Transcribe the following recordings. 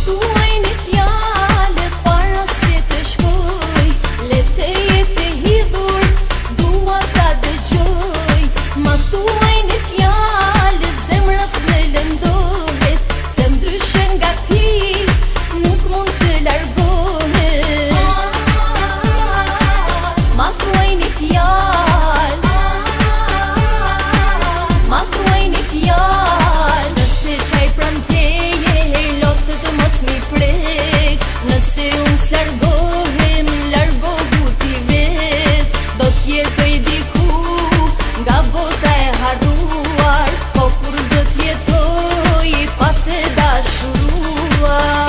thuaj një fjale para se të shkoj, le të jetë e hidhur, dua ta dëgjoj. Ma thuaj një fjale, zemra të lëndohet, se ndryshe nga ti nuk mund të largohet. Ma thuaj një fjale, ma thuaj një fjale, nëse qaj pran teje lotë të mos mi prek, nëse unë s'largohem, largohu ti vet, do t'jetoj diku nga bota e harruar, po kur s'do t'jetoj pa të dashuruar.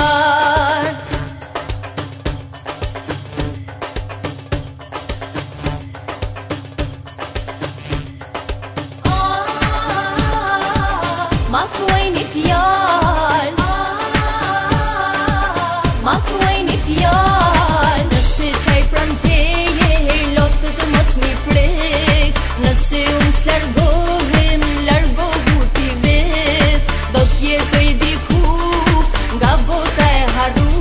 Ma thuaj një fjal, ma thuaj një fjal, nëse qaj pran teje lotë të mos mi prek, nëse unë s'largohem, largohu ti vet, do t'jetoj diku nga bota e harruar.